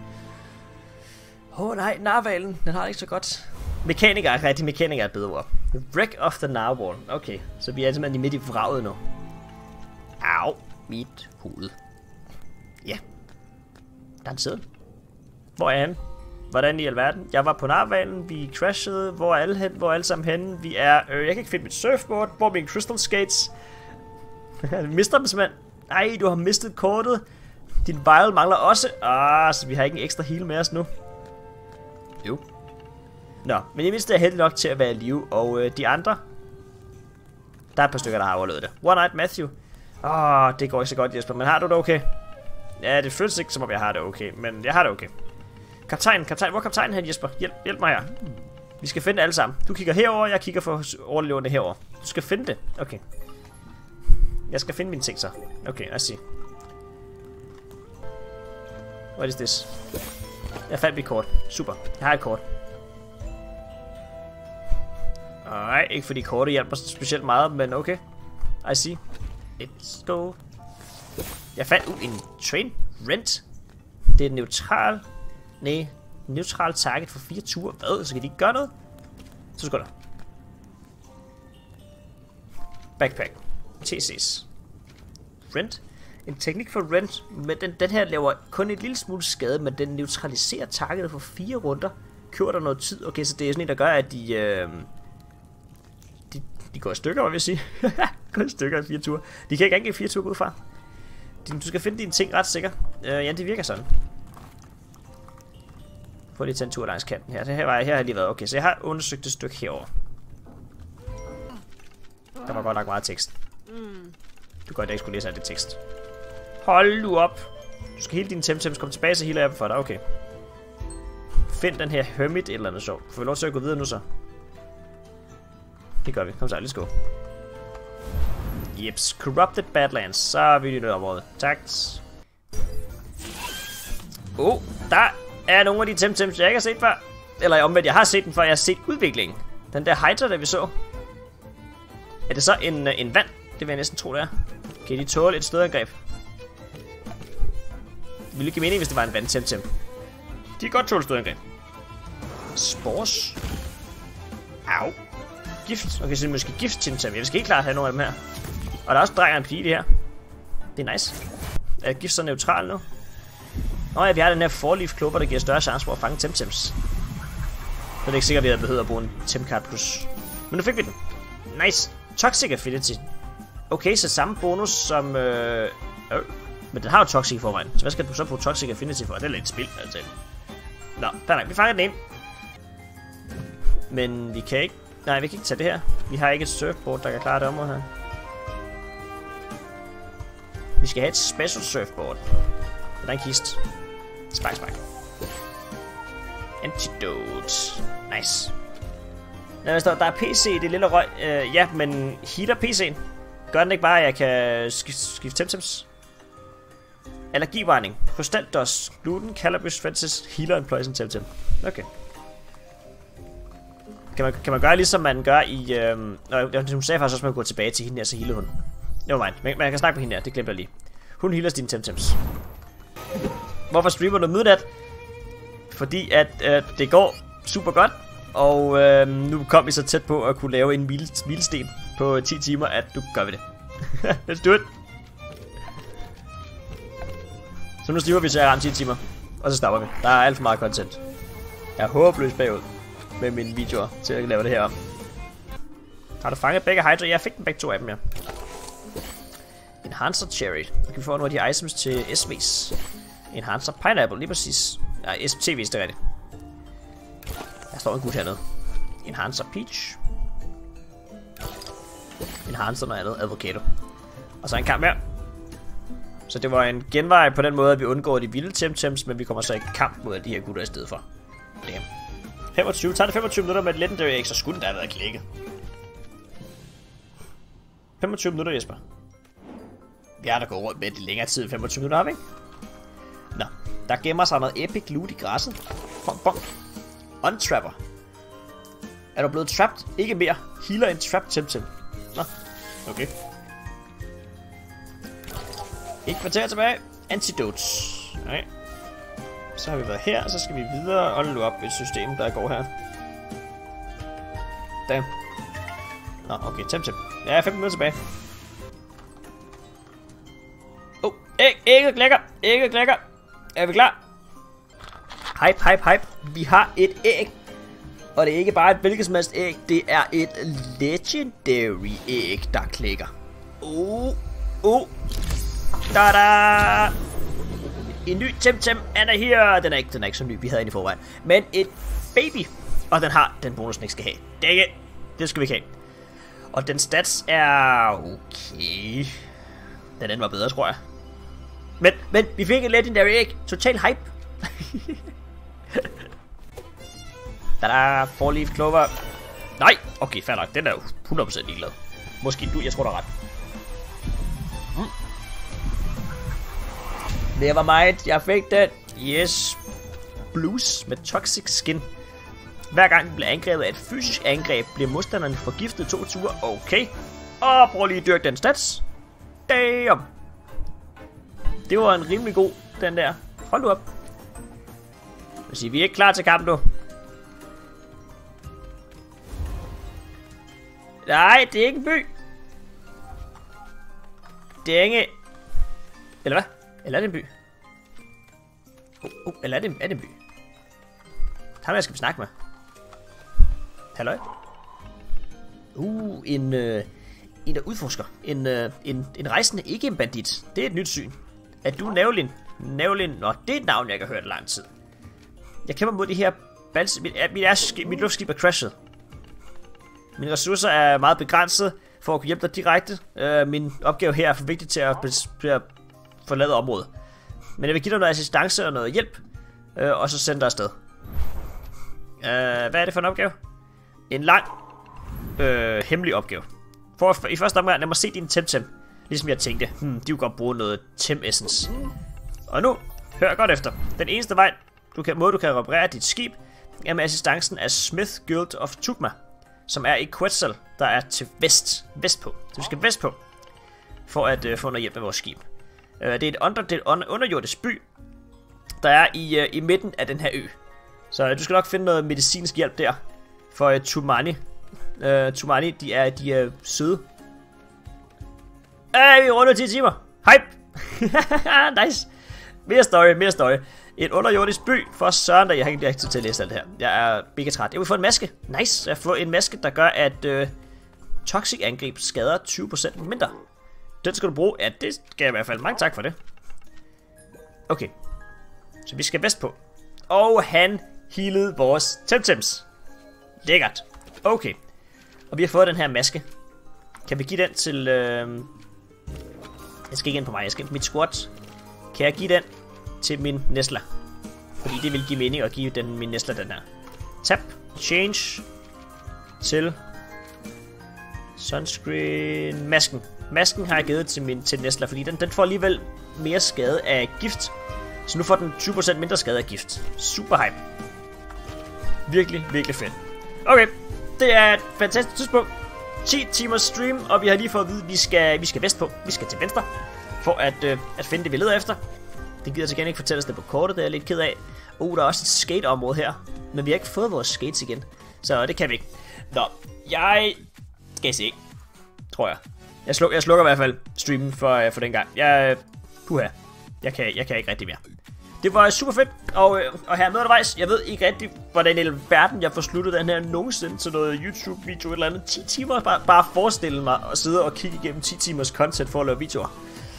Nej, narvalen. Den har det ikke så godt. Mekaniker er bedre ord. The wreck of the narwhal. Okay, så vi er simpelthen midt i vraget nu. Au, mit hoved. Ja. Der er en seddel. Hvor er han? Hvordan i alverden? Jeg var på narvalen, vi crashede. Hvor er alle sammen henne? Vi er... jeg kan ikke finde mit surfboard. Hvor er mine crystal skates? Jeg mister dem simpelthen. Ej, du har mistet kortet. Din vial mangler også. Så vi har ikke en ekstra heal med os nu. Jo. Nå, men i mindste er heldig nok til at være i live. Og de andre... Der er et par stykker, der har overlevet det. One-Eyed Matthew. Det går ikke så godt, Jesper. Men har du det okay? Ja, det føles ikke, som om jeg har det okay. Men jeg har det okay. Kaptajn. Hvor er kaptajnen hen, Jesper? Hjælp mig her. Vi skal finde det alle sammen. Du kigger herover, jeg kigger for overlevende herover. Du skal finde det. Okay. Jeg skal finde mine ting så. Okay, I see. What is this? Jeg fandt mit kort. Super. Jeg har et kort. Nej, ikke fordi kortet hjælper specielt meget, men okay. I see. Let's go. Jeg fandt en train rent. Det er neutral. Neutral target for 4 ture. Hvad? Så kan de ikke gøre noget? Så skal der. Backpack. TC's. Rent. En teknik for rent, men den her laver kun et lille smule skade, men den neutraliserer targetet for 4 runder. Kører der noget tid? Okay, så det er sådan en, der gør, at de går i stykker, hvad vil jeg sige. Går i stykker i 4 ture. De kan ikke angive 4 ture ud fra. Du skal finde dine ting ret sikkert. Ja, det virker sådan. Prøv lige at tage en tur langs kanten her. Her har jeg lige været. Okay, så jeg har undersøgt et stykke herover. Der var godt nok meget tekst. Du kan godt ikke skulle læse af det tekst. Hold nu op. Du skal hele dine temtems komme tilbage, så healer jeg dem for dig. Okay. Find den her hermit eller andet sjovt. Får vi lov til at gå videre nu så? Det gør vi. Kom så, let's go. Jeps. Corrupted Badlands. Så er vi i det område. Tak. Der er nogle af de temtems, jeg ikke har set før. Eller omvendt, jeg har set den før. Jeg har set udviklingen. Den der Hydra, der vi så. Er det så en vand? Det vil jeg næsten tro, det er. Kan de tåle et stødangreb? Det ville ikke give mening, hvis det var en vandtemtem. De kan godt tåle stødangreb. Spores. Au. Gift. Okay, så det er måske gift-temtem. Jeg skal helt klart have nogle af dem her. Og der er også drejer en pige her. Det er nice. Er gift så neutral nu? Ja, vi har den her four-leaf clover, der giver større chance for at fange temtems. Så det er ikke sikkert, at vi havde behøvet at bruge en temcard plus. Men nu fik vi den. Nice. Toxic Affinity. Okay, så samme bonus som... Men den har jo Toxic i forvejen. Så hvad skal du så bruge Toxic Affinity for? Det er lidt spil, altså. Nå, fair nok. Vi fanger den ind. Men vi kan ikke... Nej, vi kan ikke tage det her. Vi har ikke et surfboard, der kan klare det område her. Vi skal have et special surfboard. Der er en kist. Spark. Antidote. Nice. Der står, der er PC i det lille røg. Ja, men healer PC'en. Gør den ikke bare, at jeg kan skifte temtems? Allergivarning. Krystaldust. Gluten, cannabis, fences, healer and poison temtem. Okay. Kan man gøre ligesom man gør i... hun sagde faktisk også, at man kunne gå tilbage til hende her, så healer hun. Nevermind. Man kan snakke med hende her, det glemte jeg lige. Hun healer dine temtems. Hvorfor streamer du midnat? Fordi at det går super godt. Og nu kom vi så tæt på at kunne lave en milsten. på 10 timer, at du gør vi det. Let's do it. Så nu stiver vi til at ramme 10 timer. Og så stopper vi. Der er alt for meget content. Jeg er håbløst bagud med mine videoer til at lave det her om. Har du fanget begge Hydra? Jeg fik den begge 2 af dem, ja. Enhancer Cherry. Og kan vi få nogle af de items til SV's. Enhancer Pineapple, lige præcis. Nej, TV's, det er rigtigt. Der står en gut hernede. Enhancer Peach. Enhancer noget andet, Avocado. Og så en kamp mere. Så det var en genvej på den måde, at vi undgår de vilde Temtems, men vi kommer så i kamp mod de her gutter i stedet for. Damn. 25, tager det 25 minutter med et Legendary Egg, så skulle den da have været klikket. 25 minutter, Jesper. Vi har da gået rundt med det længere tid, 25 minutter, har vi ikke? Nå, der gemmer sig noget epic loot i græsset. Bong, bong. Untrapper. Er du blevet trapped? Ikke mere. Healer en trapped Temtem. Nå, okay. Ikke kvarter tilbage. Antidotes. Okay. Så har vi været her, så skal vi videre og lukke op et system, der går her. Damn. Nå, okay, Temtem. Ja, 15 minutter tilbage. Ægget klækker! Ægget klækker! Er vi klar? Hype, hype, hype. Vi har et æg. Og det er ikke bare et hvilket som helst æg. Det er et legendary æg, der klækker. Da-da! En ny Temtem er her. Den er ikke så ny, vi havde en i forvejen. Men et baby. Og den har den bonus, den ikke skal have. Det skal vi ikke have. Og den stats er okay. Den anden var bedre, tror jeg. Men vi fik en legendary egg. Total hype. Da-da, 4-leaf clover. Nej, okay, fair nok. Den er jo 100% ligeglad. Måske du, jeg tror, du har ret. Nevermind, jeg fik den. Yes. Blues med toxic skin. Hver gang den bliver angrebet af et fysisk angreb, bliver modstanderen forgiftet 2 ture. Okay. Og prøv lige at dyrke den stats. Damn. Det var en rimelig god, den der. Hold du op. Jeg siger, vi er ikke klar til kampen nu. Nej, det er ikke en by. Det er ikke... Eller hvad? Eller er det en by? Eller er det en by? Ham jeg skal vi snakke med. Halløj? En der udforsker. En rejsende, ikke en bandit. Det er et nyt syn. Er du Nævlin? Nævlin? Nå, det er et navn, jeg kan høre det lang tid. Jeg kæmper mod de her mit luftskib er crashet. Mine ressourcer er meget begrænset for at kunne hjælpe dig direkte. Min opgave her er for vigtig til at forlade området. Men jeg vil give dig noget assistance og noget hjælp. Og så sende dig afsted. Hvad er det for en opgave? En lang hemmelig opgave. I første omgang, lad mig se din Temtem. Ligesom jeg tænkte, de vil godt bruge noget Tem Essence. Og nu, hør godt efter. Den eneste måde du kan reparere dit skib, er med assistancen af Smith Guild of Tugma, som er i Quetzal, der er til vestpå. Så vi skal vestpå, for at få noget hjælp med vores skib. Det er et underjordisk by, der er i midten af den her ø. Så du skal nok finde noget medicinsk hjælp der, for Tumani. Tumani, de er søde. Vi runder 10 timer. Hype! Nice. Mere story. En underjordisk by for søren, der jeg har ikke tid til at læse alt det her. Jeg er mega træt. Jeg vil få en maske. Nice. Jeg får en maske, der gør, at toxic angreb skader 20% mindre. Den skal du bruge. Ja, det skal jeg i hvert fald. Mange tak for det. Okay. Så vi skal vestpå. Og han healede vores Temtems. Lækkert. Okay. Og vi har fået den her maske. Kan vi give den til... Jeg skal ikke ind på mig. Jeg skal ind på mit squad. Kan jeg give den til min Nesla? Fordi det vil give mening at give min Nesla den her. Tap. Change. Til... Sunscreen. Masken. Masken har jeg givet til Nesla, fordi den får alligevel mere skade af gift. Så nu får den 20% mindre skade af gift. Super hype. Virkelig, virkelig fedt. Okay. Det er et fantastisk tidspunkt. 10 timers stream, og vi har lige fået at vide, at vi skal vestpå. Vi skal til venstre, for at finde det, vi leder efter. Det gider til gengæld ikke fortælle os det på kortet, det er jeg lidt ked af. Der er også et skateområde her, men vi har ikke fået vores skates igen. Så det kan vi ikke. Nå, jeg skal se. tror jeg. Jeg slukker i hvert fald streamen for den gang. Puha. Jeg kan ikke rigtig mere. Det var super fedt, og her med undervejs, jeg ved ikke rigtig, hvordan i verden jeg får sluttet den her nogensinde til noget YouTube-video eller andet. 10 timer, bare forestille mig at sidde og kigge igennem 10 timers content for at lave videoer.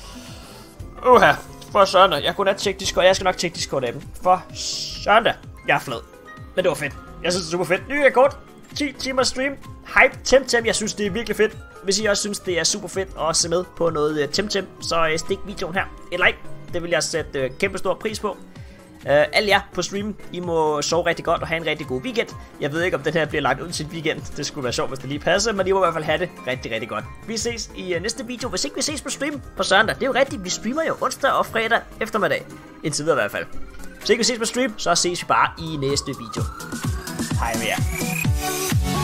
For søren, jeg kunne da tjekke Discord, jeg skal nok tjekke Discord-appen. For søren da, jeg er flad. Men det var fedt, jeg synes det er super fedt. Ny rekord, 10 timer stream, hype, Temtem, jeg synes det er virkelig fedt. Hvis I også synes det er super fedt at se med på noget Temtem, så stik videoen her et like. Det vil jeg sætte kæmpe stor pris på. Alle jer på streamen, I må sove rigtig godt og have en rigtig god weekend. Jeg ved ikke, om den her bliver lagt ud til et weekend. Det skulle være sjovt, hvis det lige passer, men I må i hvert fald have det rigtig, rigtig godt. Vi ses i næste video, hvis ikke vi ses på stream på søndag. Det er jo rigtigt, vi streamer jo onsdag og fredag eftermiddag. Indtil videre i hvert fald. Hvis ikke vi ses på stream, så ses vi bare i næste video. Hej med jer.